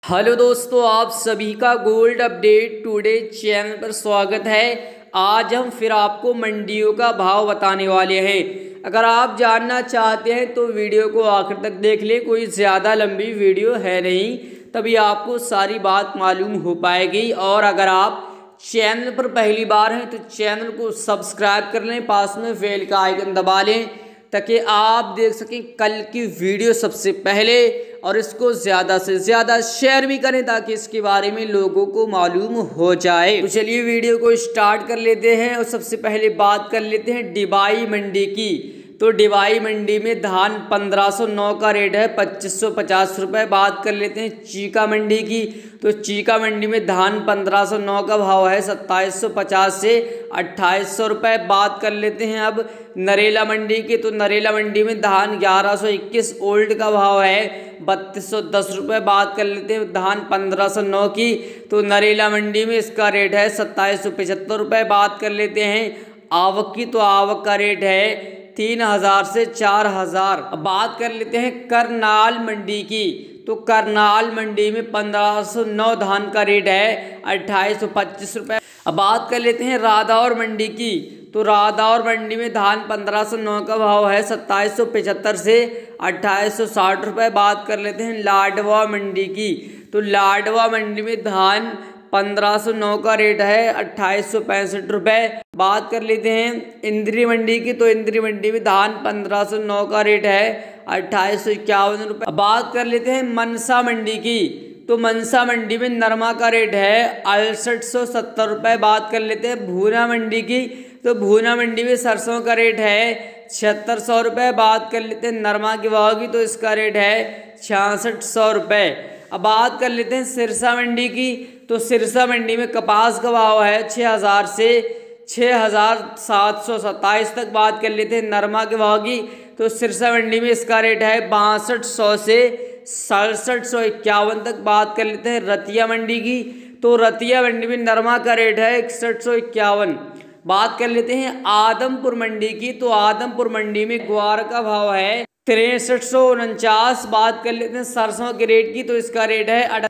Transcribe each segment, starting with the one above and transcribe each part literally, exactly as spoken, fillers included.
Hello दोस्तों, आप सभी का गोल्ड अपडेट टुडे चैनल पर स्वागत है। आज हम फिर आपको मंडियों का भाव बताने वाले हैं। अगर आप जानना चाहते हैं तो वीडियो को आखिर तक देख लें, कोई ज़्यादा लंबी वीडियो है नहीं, तभी आपको सारी बात मालूम हो पाएगी। और अगर आप चैनल पर पहली बार हैं तो चैनल को सब्सक्राइब कर लें, पास में बेल का आइकन दबा लें ताकि आप देख सकें कल की वीडियो सबसे पहले, और इसको ज़्यादा से ज़्यादा शेयर भी करें ताकि इसके बारे में लोगों को मालूम हो जाए। तो चलिए वीडियो को स्टार्ट कर लेते हैं और सबसे पहले बात कर लेते हैं डिबाई मंडी की। तो डिबाई मंडी में धान पंद्रह सौ नौ का रेट है, पच्चीस सौ पचास रुपये। बात कर लेते हैं चीका मंडी की। तो चीका मंडी में धान पंद्रह सौ नौ का भाव है, सत्ताईस सौ पचास से अट्ठाईस सौ रुपये। बात कर लेते हैं अब नरेला मंडी की। तो नरेला मंडी में धान ग्यारह सौ इक्कीस ओल्ड का भाव है, बत्तीस सौ दस रुपये। बात कर लेते हैं धान पंद्रह सौ नौ की। तो नरेला मंडी में इसका रेट है सत्ताईस सौ पचहत्तर रुपये। बात कर लेते हैं आवक की। तो आवक का रेट है तीन हजार से चार हजार। अब बात कर लेते हैं करनाल मंडी की। तो करनाल मंडी में पंद्रह सौ नौ धान का रेट है, अट्ठाईस सौ पच्चीस रुपये। अब बात कर लेते हैं रादौर मंडी की। तो रादौर मंडी में धान पंद्रह सौ नौ का भाव है, सत्ताईस सौ पचहत्तर से अट्ठाईस सौ साठ रुपये। बात कर लेते हैं लाडवा मंडी की। तो लाडवा मंडी में धान पंद्रह सौ नौ का रेट है, अट्ठाईस सौ पैंसठ रुपये। बात कर लेते हैं इंद्री मंडी की। तो इंद्री मंडी में धान पंद्रह सौ नौ का रेट है, अट्ठाईस सौ इक्यावन रुपये। बात कर लेते हैं मनसा मंडी की। तो मनसा मंडी में नरमा का रेट है अड़सठ सौ सत्तर रुपये। बात कर लेते हैं भूना मंडी की। तो भूना मंडी में सरसों का रेट है छिहत्तर सौ रुपये। बात कर लेते हैं नरमा के भाव की। तो इसका रेट है छियासठ सौ रुपये। अब बात कर लेते हैं सिरसा मंडी की। तो सिरसा मंडी में कपास का भाव है छः हज़ार से छः हज़ार सात सौ सत्ताईस तक। बात कर लेते हैं नरमा के भाव की। तो सिरसा मंडी में इसका रेट है बासठ सौ से सड़सठ सौ इक्यावन तक। बात कर लेते हैं रतिया मंडी की। तो रतिया मंडी में नरमा का रेट है इकसठ सौ इक्यावन। बात कर लेते हैं आदमपुर मंडी की। तो आदमपुर मंडी में ग्वार का भाव है तिरसठ सौ उनचास। बात कर लेते हैं सरसों के रेट की। तो इसका रेट है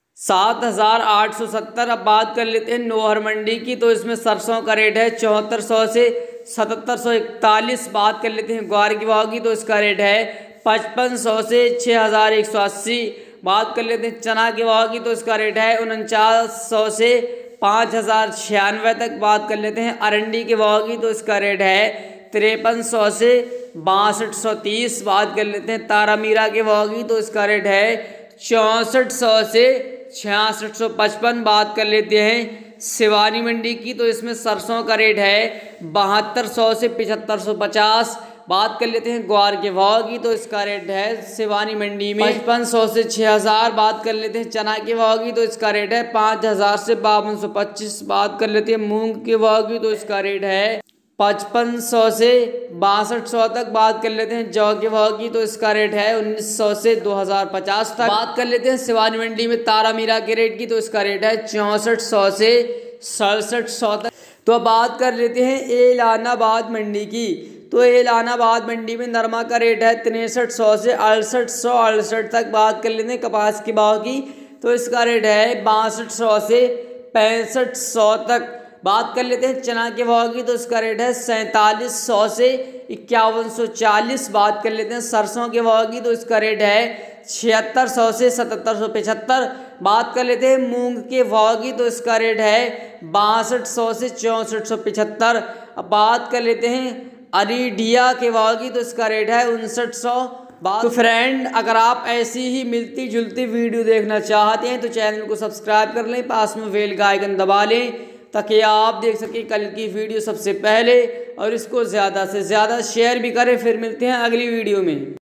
सात हजार आठ सौ सत्तर। अब बात कर लेते हैं नोहर मंडी की। तो इसमें सरसों का रेट है चौहत्तर सौ से सतहत्तर सौ इकतालीस। बात कर लेते हैं ग्वार की भाव की। तो इसका रेट है पचपन सौ से छः हजार एक सौ अस्सी। बात कर लेते हैं चना के भाव की। तो इसका रेट है उनचास सौ से पाँच हजार छियानवे तक। बात कर लेते हैं अरंडी के भाव की। तो इसका रेट है तिरपन सौ से बासठ सौ तीस। बात कर लेते हैं तारामीरा के भाव की। तो इसका रेट है चौंसठ सौ से छियासठ सौ पचपन। बात कर लेते हैं सिवानी मंडी की। तो इसमें सरसों का रेट है बहत्तर सौ से पचहत्तर सौ पचास। बात कर लेते हैं ग्वार के भाव की। तो इसका रेट है सिवानी मंडी में पचपन सौ से छः हज़ार। बात कर लेते हैं चना के भाव की। तो इसका रेट है पाँच हज़ार से बावन सौ पच्चीस। बात कर लेते हैं मूंग के भाव की। तो इसका रेट है पचपन सौ से बासठ सौ तक। बात कर लेते हैं जौ के भाव की। तो इसका रेट है उन्नीस सौ से दो हज़ार पचास तक। बात कर लेते हैं सिवानी मंडी में तारामीरा के रेट की। तो इसका रेट है चौंसठ सौ से सड़सठ सौ तक। तो अब बात कर लेते हैं एलानाबाद मंडी की। तो एलानाबाद मंडी में नरमा का रेट है तिरसठ सौ से अड़सठ सौ अड़सठ तक। बात कर लेते हैं कपास के भाव की। तो इसका रेट है बासठ सौ से पैंसठ सौ तक। बात कर लेते हैं चना के भाव की। तो इसका रेट है सैंतालीस सौ से इक्यावन सौ चालीस। बात कर लेते हैं सरसों के भाव की। तो इसका रेट है छिहत्तर सौ से सतहत्तर सौ पचहत्तर। बात कर लेते हैं मूंग के भाव की। तो इसका रेट है बासठ सौ से चौंसठ सौ पचहत्तर। अब बात कर लेते हैं अरीडिया के भाव की। तो इसका रेट है उनसठ सौ। बात तो फ्रेंड, अगर आप ऐसी ही मिलती जुलती वीडियो देखना चाहते हैं तो चैनल को सब्सक्राइब कर लें, पास में बेल का आइकन दबा लें ताकि आप देख सकें कल की वीडियो सबसे पहले, और इसको ज़्यादा से ज़्यादा शेयर भी करें। फिर मिलते हैं अगली वीडियो में।